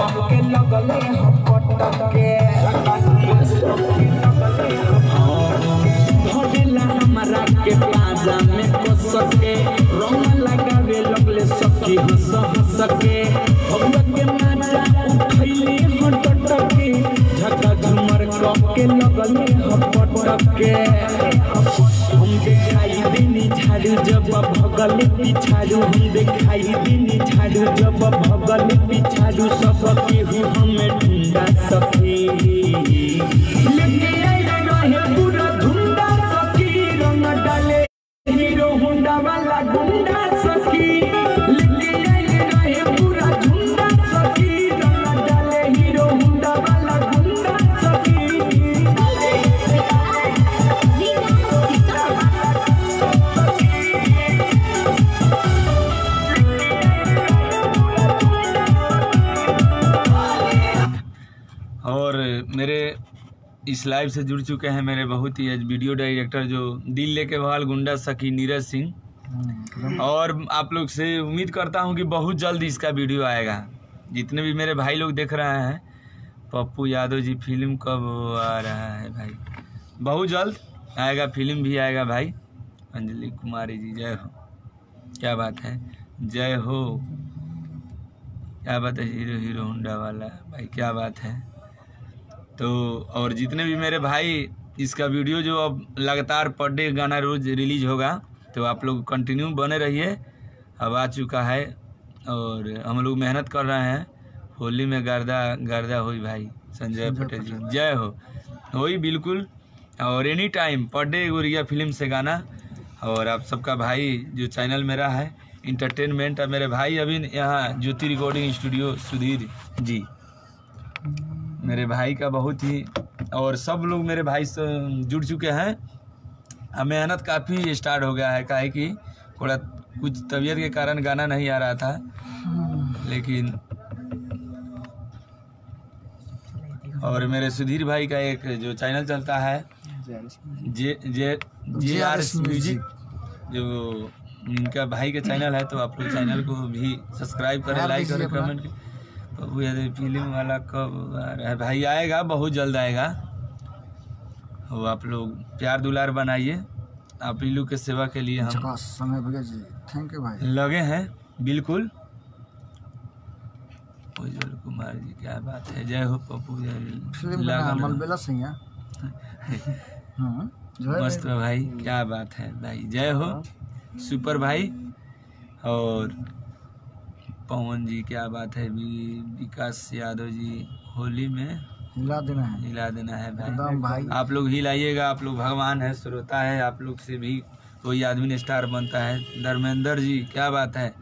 के लगले हपट के भोला हमारा के पाजा में कस के रंग लगावे लगले सखी हंस हंस के भगवा के माजा उठैले हटट के झका झुमर के लगले हपट के हम दिखाई देनी झाड़ू जब भगल पिछाड़ू हम दिखाई देनी झाड़ू जब भगल पिछाड़ू सब केहू हमें ढूंढा सके लेके आए रहे पूरा ढूंढा सकी रंग डाले हीरो होंडा वाला गुंडा सकी लेके आए रहे पूरा ढूंढा सकी रंग डाले हीरो होंडा वाला गुंडा सकी और मेरे इस लाइव से जुड़ चुके हैं मेरे बहुत ही वीडियो डायरेक्टर जो दिल लेके बहाल गुंडा सखी नीरज सिंह। और आप लोग से उम्मीद करता हूं कि बहुत जल्द इसका वीडियो आएगा। जितने भी मेरे भाई लोग देख रहे हैं, पप्पू यादव जी फिल्म कब आ रहा है भाई? बहुत जल्द आएगा, फिल्म भी आएगा भाई। अंजलि कुमारी जी जय हो, क्या बात है, जय हो, क्या बात है, हीरो होंडा वाला भाई, क्या बात है। तो और जितने भी मेरे भाई इसका वीडियो जो अब लगातार पर डे गाना रोज रिलीज होगा, तो आप लोग कंटिन्यू बने रहिए। अब आ चुका है और हम लोग मेहनत कर रहे हैं। होली में गर्दा हुई भाई, संजय पटेल जी जय हो, वही बिल्कुल। और एनी टाइम पर डे गोरिया फिल्म से गाना। और आप सबका भाई जो चैनल मेरा है इंटरटेनमेंट, और मेरे भाई अभी यहाँ ज्योति रिकॉर्डिंग स्टूडियो सुधीर जी, मेरे भाई का बहुत ही, और सब लोग मेरे भाई से जुड़ चुके हैं। अब मेहनत काफ़ी स्टार्ट हो गया है, काहे कि थोड़ा कुछ तबीयत के कारण गाना नहीं आ रहा था, लेकिन और मेरे सुधीर भाई का एक जो चैनल चलता है जे आर म्यूजिक, जो इनका भाई का चैनल है, तो आप लोग चैनल को भी सब्सक्राइब करें, लाइक करें, कमेंट करें। पप्पू यादव फिल्म वाला कब आ रहा है भाई? आएगा, बहुत जल्द आएगा। वो आप लोग प्यार दुलार बनाइए, आप लोग के सेवा के लिए हम समय भैया जी, थैंक यू भाई, लगे हैं बिल्कुल। उज्जवल कुमार जी क्या बात है, जय हो पप्पू मलबेला सिंह मस्त भाई, क्या बात है भाई, जय हो सुपर भाई। और पवन जी क्या बात है, विकास यादव जी होली में हिला देना है भाई। आप लोग हिलाइएगा, आप लोग भगवान है, श्रोता है, आप लोग से भी कोई आदमी स्टार बनता है। धर्मेंद्र जी क्या बात है,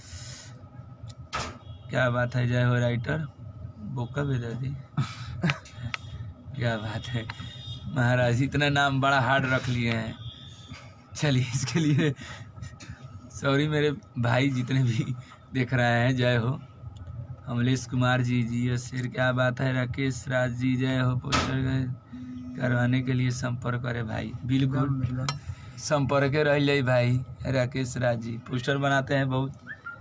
क्या बात है, जय हो राइटर बोका बेदादी क्या बात है महाराज, इतना नाम बड़ा हार्ड रख लिए हैं। चलिए इसके लिए सॉरी मेरे भाई जितने भी देख रहे हैं, जय हो। अमलेश कुमार जी जियो शेर क्या बात है। राकेश राज जी जय हो। पोस्टर करवाने के लिए संपर्क करें भाई, बिल्कुल संपर्क रह ले भाई। राकेश राज जी पोस्टर बनाते हैं बहुत,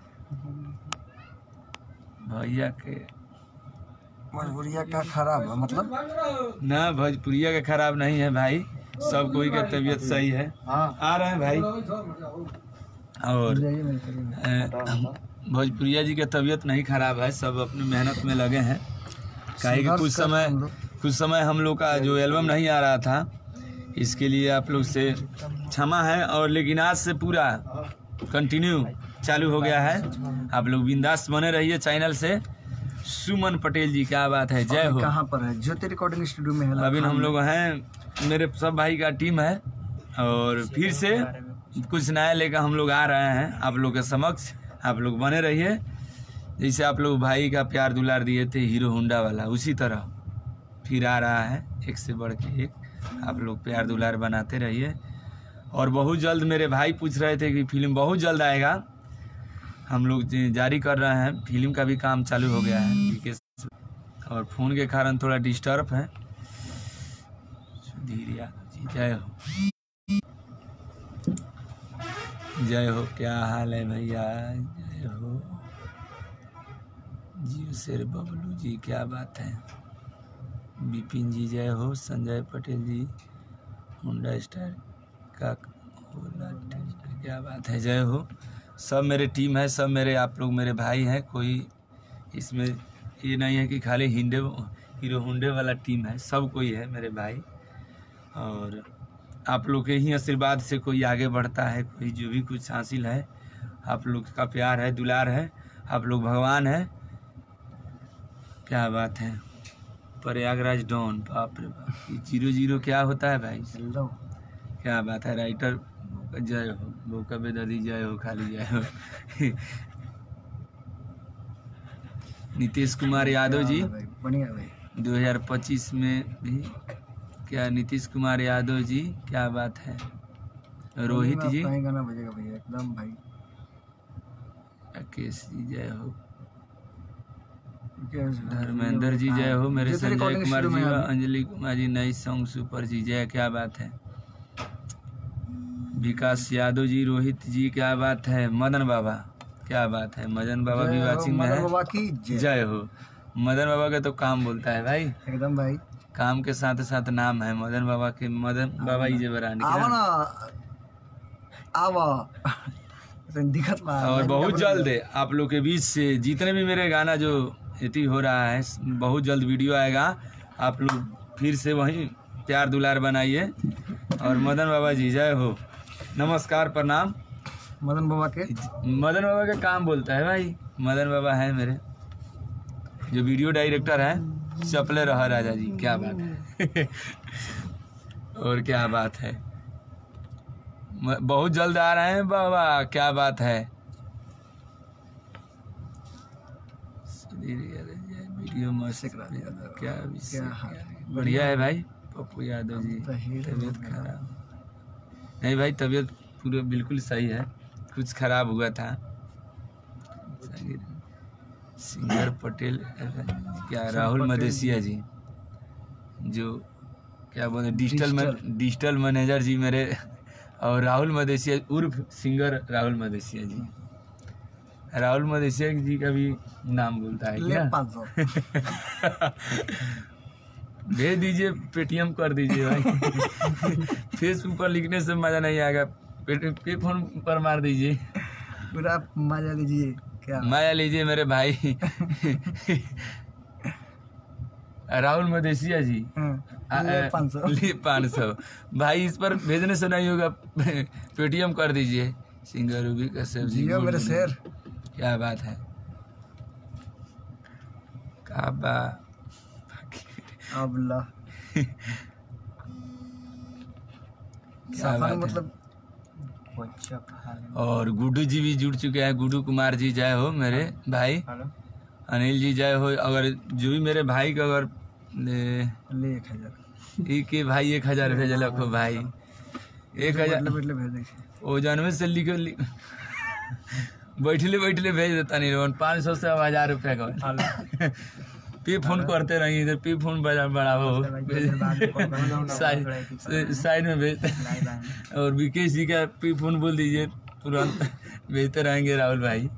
भैया के भोजपुरिया का खराब है मतलब ना, भोजपुरिया का खराब नहीं है भाई, सब कोई का तबीयत सही है। आ रहे हैं भाई, और भोजपुरिया जी का तबीयत नहीं खराब है, सब अपनी मेहनत में लगे हैं। काहे कि कुछ समय हम लोग का जो एल्बम नहीं आ रहा था, इसके लिए आप लोग से क्षमा है। और लेकिन आज से पूरा कंटिन्यू चालू हो गया है, आप लोग बिंदास बने रहिए चैनल से। सुमन पटेल जी क्या बात है, जय हो। कहाँ पर है? ज्योति रिकॉर्डिंग स्टूडियो में है। अभी हम लोग हैं, मेरे सब भाई का टीम है, और फिर से कुछ नया लेकर हम लोग आ रहे हैं आप लोग के समक्ष। आप लोग बने रहिए, जैसे आप लोग भाई का प्यार दुलार दिए थे हीरो होंडा वाला, उसी तरह फिर आ रहा है एक से बढ़ के एक। आप लोग प्यार दुलार बनाते रहिए। और बहुत जल्द मेरे भाई पूछ रहे थे कि फिल्म बहुत जल्द आएगा, हम लोग जारी कर रहे हैं, फिल्म का भी काम चालू हो गया है। और फोन के कारण थोड़ा डिस्टर्ब है। सुधीर यादव जी जय हो, जय हो। क्या हाल है भैया, जय हो। जियो शेर बबलू जी, क्या बात है। विपिन जी जय हो। संजय पटेल जी, होंडा स्टार का क्या बात है, जय हो। सब मेरे टीम है, सब मेरे आप लोग मेरे भाई हैं। कोई इसमें ये नहीं है कि खाली हीरो होंडे वाला टीम है, सब कोई है मेरे भाई। और आप लोग के ही आशीर्वाद से कोई आगे बढ़ता है, कोई जो भी कुछ हासिल है आप लोग का प्यार है, दुलार है, आप लोग भगवान है। क्या बात है। प्रयागराज डॉन, बाप रे बाप, 0-0 क्या होता है भाई। हेलो क्या बात है। राइटर जय हो, भूखा बेदर्दी जय हो, खाली जय हो। नीतीश कुमार यादव जी, बढ़िया भाई। 2025 में भी क्या नीतीश कुमार यादव जी, क्या बात है। रोहित जी, गाना बजेगा भैया एकदम भाई। राकेश जी जय हो। धर्मेंद्र धर्मेंद्र जी जय हो। मेरे संजय कुमार जी, अंजलि कुमार जी, नई सॉन्ग सुपर जी जय, क्या बात है। विकास यादव जी, रोहित जी, क्या बात है। मदन बाबा, क्या बात है। मदन बाबा भी वाचिंग में मदन बाबा है, की जय हो। मदन बाबा का तो काम बोलता है भाई, एकदम भाई। काम के साथ साथ नाम है मदन बाबा के। मदन बाबा ही जे बरानी आवा ना आवा दिक्कत बा। और बहुत जल्द आप लोग के बीच से जितने भी मेरे गाना जो इति हो रहा है, बहुत जल्द वीडियो आएगा। आप लोग फिर से वहीं प्यार दुलार बनाइए। और मदन बाबा जी जय हो। नमस्कार, प्रणाम। मदन बाबा के काम बोलता है भाई। मदन बाबा है मेरे जो वीडियो डायरेक्टर हैं। चपले रहा राजा जी, क्या बात है। और क्या बात है, बहुत जल्द आ रहे हैं बाबा, क्या बात है। वीडियो मस्त, क्या बढ़िया है भाई। पप्पू यादव जी, तबीयत खराब नहीं भाई, तबीयत पूरा बिल्कुल सही है, कुछ खराब हुआ था। सिंगर पटेल क्या, राहुल मदेसिया जी जो क्या बोले डिजिटल मैनेजर जी मेरे, और राहुल मदेसिया उर्फ सिंगर राहुल मदेसिया जी। राहुल मदेसिया जी का भी नाम बोलता है क्या। 500 भेज दीजिए, पेटीएम कर दीजिए भाई। फेसबुक पर लिखने से मजा नहीं आएगा, पे फोन पर मार दीजिए, पूरा मजा लीजिए। क्या मजा लीजिए मेरे भाई। राहुल मदेसिया जी 500 भाई, इस पर भेजने से नहीं होगा, पेटीएम कर दीजिए। सिंगर रूबी का सब्जी मेरे शेर, क्या बात है। काबा अब्ला क्या बात मतलब। और गुड्डू जी भी जुड़ चुके हैं। गुड्डू कुमार जी जय हो मेरे भाई। अनिल जी जय हो। अगर जो भी मेरे भाई का अगर ले 1000 एक भाई 1000 भेजल हो भाई, 1000 ओ जानवे से बैठले भेज देता नहीं रोहन। 500 से 1000 रुपया का पे फोन करते रहिए, इधर पे फोन बढ़ाओ, साइड में भेज। और विकेश जी का पे फोन बोल दीजिए, तुरंत भेजते रहेंगे राहुल भाई।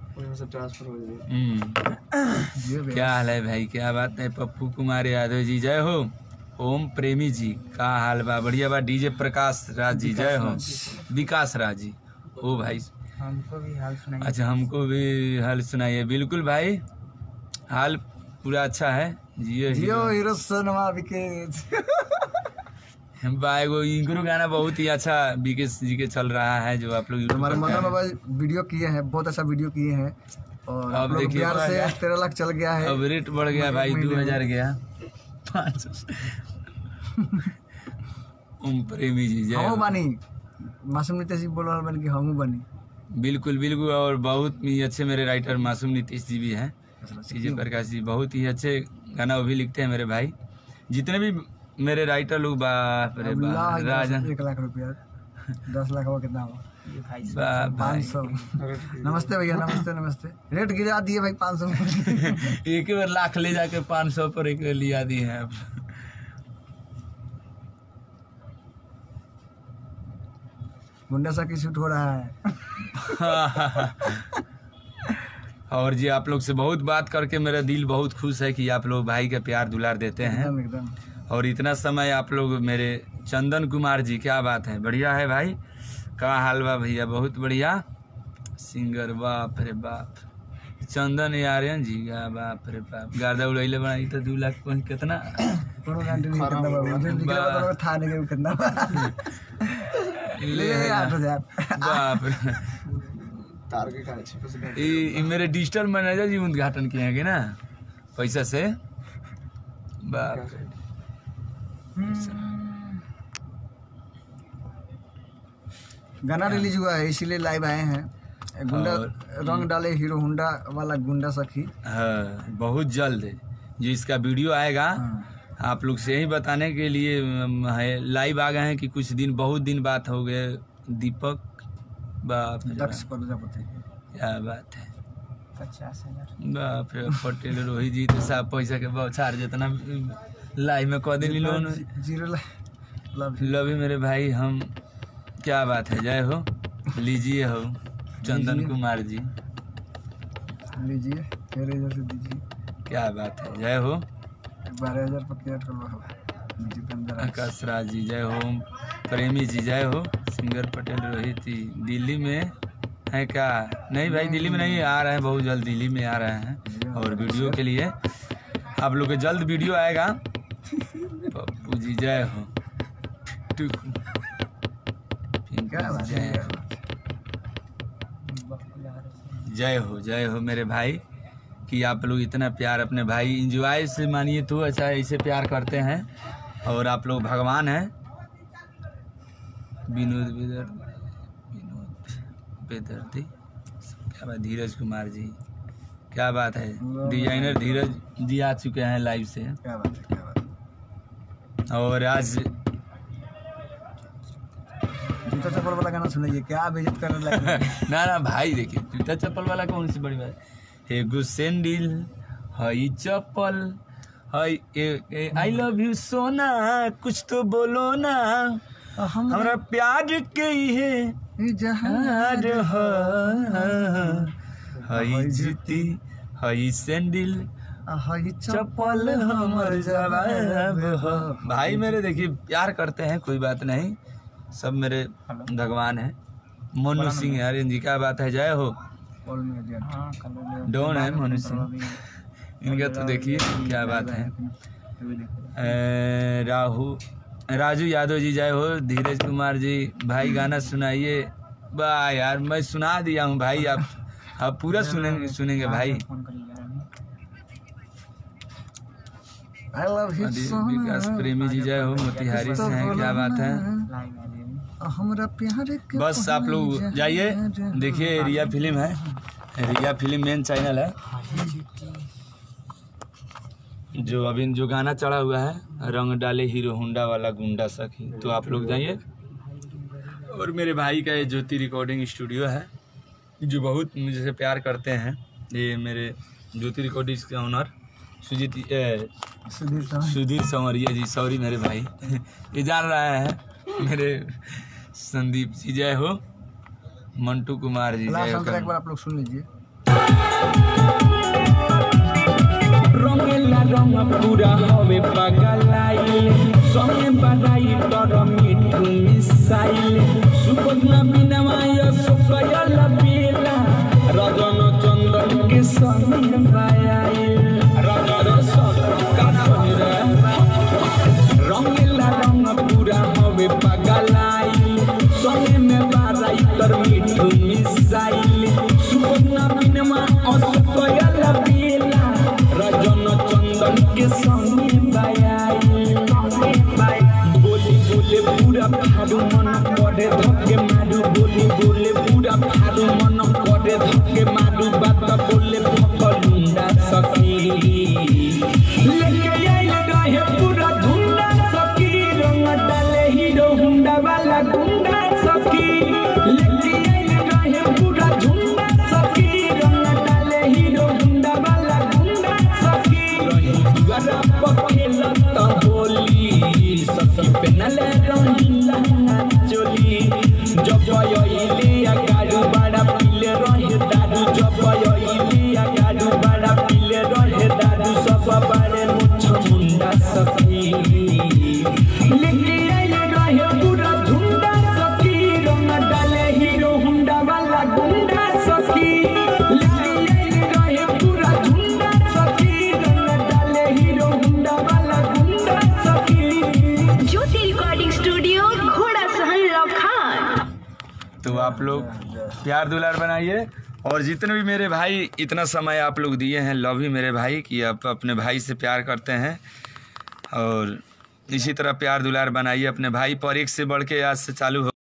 क्या हाल है भाई, क्या बात है। पप्पू कुमार यादव जी जय हो। ओम प्रेमी जी का हाल बा, बढ़िया बा। डीजे प्रकाश राज जी जय हो। विकास राज जी, ओ भाई हमको भी हाल सुनाइए। अच्छा, हमको भी हाल सुनाइए। बिल्कुल भाई, हाल पूरा अच्छा है। जियो हीरो सोनमा विकेश भाई, वो इनको गाना बहुत ही अच्छा विकेश जी के चल रहा है, जो आप लोग हमारे मदन बाबा वीडियो किए हैं, बहुत अच्छा वीडियो किए हैं। और अब देखिए 13 लाख चल गया है। अब रेट बढ़ गया भाई, 2000 गया 500। ओम प्रेमी जी जय हमू बानी, मासूम नीतीश जी बोल रहा बन कि हमू बानी। बिल्कुल बिल्कुल। और बहुत ही अच्छे मेरे राइटर मासूम नीतीश जी भी हैं। डीजे प्रकाश जी बहुत ही अच्छे गाना वो भी लिखते हैं मेरे भाई। जितने भी मेरे राइटर लोग, बाप रे बाप, राजा 1 लाख रुपया 10 लाख हुआ कितना हुआ? 500। नमस्ते भैया, नमस्ते। रेट गिरा दिए भाई 500 में। एक बार लाख ले जाके 500 पर एक लिया दिए हैं। मुंडा सा की शूट हो रहा है। और जी आप लोग से बहुत बात करके मेरा दिल बहुत खुश है कि आप लोग भाई का प्यार दुलार देते हैं। एकदम। और इतना समय आप लोग मेरे चंदन कुमार जी, क्या बात है, बढ़िया है भाई, का हाल बा भैया, बहुत बढ़िया सिंगर, बाप रे बाप, चंदन यारियन जी का बाप रे बाप, गार्दा उड़ैले बनाई तो 2 लाख पहुंच कितना कोनो गारंटी नहीं कितना बाबू, जो निकला तो था नहीं कितना ले 8000 बाप रे। तार के काहे छे ये मेरे डिजिटल मैनेजर जी उद्घाटन किए हैं कि ना पैसा से, बाप रे। गाना रिलीज हुआ है इसीलिए लाइव आए हैं। गुंडा रंग डाले हीरो होंडा वाला गुंडा सखी, हाँ बहुत जल्द जो इसका वीडियो आएगा आप लोग से यही बताने के लिए है, लाइव आ गए हैं कि कुछ दिन, बहुत दिन बात हो गए। दीपक बाप रे दक्ष प्रजापति, क्या बात है, 50,000 बाप रे। पटेल रोहित जी तो साहब पैसा के बौछार जितना लाइव में कह दिली लोन, 0 लव यू मेरे भाई, हम क्या बात है, जय हो, लीजिए हो चंदन कुमार जी, लीजिए मेरे इधर से दीजिए, क्या बात है, जय हो 12,000 पर क्लियर करवा आकाश राज जी, जय हो प्रेमी जी, जय हो सिंगर पटेल रोहित जी। दिल्ली में है क्या? नहीं भाई दिल्ली में नहीं, आ रहे हैं बहुत जल्द, दिल्ली में आ रहे हैं और वीडियो के लिए आप लोग के जल्द वीडियो आएगा। पप्पू जी जय हो, जय हो मेरे भाई कि आप लोग इतना प्यार अपने भाई इंजॉय से मानिए तो अच्छा ऐसे प्यार करते हैं और आप लोग भगवान हैं। विनोद बेदर्दी, क्या बात, धीरज कुमार जी, क्या बात है, डिजाइनर धीरज जी आ चुके हैं लाइव से, क्या बात है, क्या बात। और आज जूता चप्पल वाला गाना सुनाइए, क्या बेइज्जत करने लगे। ना भाई देखिए जूता चप्पल वाला कौन सी बड़ी बात, एगो सैंडल हई चप्पल हई, आई लव यू सोना कुछ तो बोलो ना, हमरा प्यार के है जहाज हई जूती हई सैंडल हई चप्पल हमर जवाब हो। भाई मेरे देखिए प्यार करते हैं, कोई बात नहीं, सब मेरे भगवान है। मोनू सिंह आर्यन जी, क्या बात है, जय हो, डॉन है मोनू सिंह, इनका तो देखिए क्या बात है। राजू यादव जी जय हो, धीरज कुमार जी भाई गाना सुनाइए। वाह यार मैं सुना दिया हूँ भाई, आप पूरा सुनेंगे भाई। विकास प्रेमी जी जय हो, मोतिहारी से हैं, क्या बात है। हमरा प्यार के बस आप लोग जाइए देखिए, रिया फिल्म है, रिया फिल्म मेन चैनल है, जो अभी जो गाना चढ़ा हुआ है रंग डाले हीरो होंडा वाला गुंडा सखी, तो आप लोग जाइए। और मेरे भाई का ये ज्योति रिकॉर्डिंग स्टूडियो है, जो बहुत मुझसे प्यार करते हैं, ये मेरे ज्योति रिकॉर्डिंग के ऑनर सुधीर संवरिया जी, सॉरी मेरे भाई ये जान रहा है, मेरे संदीप जी जय हो, मंटू कुमार जी जय हो। एक बार आप लोग सुन लीजिए। रंगेला रंग पूरा हवे पगलाइल, संगे बधाई तर मिठू मिसाइल, सुपना बिनवाय सुकयल बेला, रजन चंदन के संगे बायाइल, रजन का संगे रंगेला रंग पूरा हवे पगलाइल, संगे में बधाई तर मिठू मिसाइल, सुपना बिनवाय सुकयल बेला, रजन चंदन के संगे बायाइल, बोली बोले पूरा भादु मन करे धक्के मारू, बोली बोले पूरा भादु मन करे धक्के मारू, बात बोले भकलुंडा सखी, लेके आइल रहे पूरा धुंडा सखी, रंग डाले हीरो होंडा वाला गुंडा सखी, लेके आइल रहे पूरा धुंडा सखी, रंग डाले हीरो होंडा वाला गुंडा सखी, दुआरा पर खेलत होली सखी, पेनले रहिला चोली, जब आइले गाड़ू बड़ा पीले रहे दारू, जब आइले आप लोग प्यार दुलार बनाइए। और जितने भी मेरे भाई इतना समय आप लोग दिए हैं, लव यू मेरे भाई, कि आप अपने भाई से प्यार करते हैं और इसी तरह प्यार दुलार बनाइए अपने भाई पर। एक से बढ़ के आज से चालू हो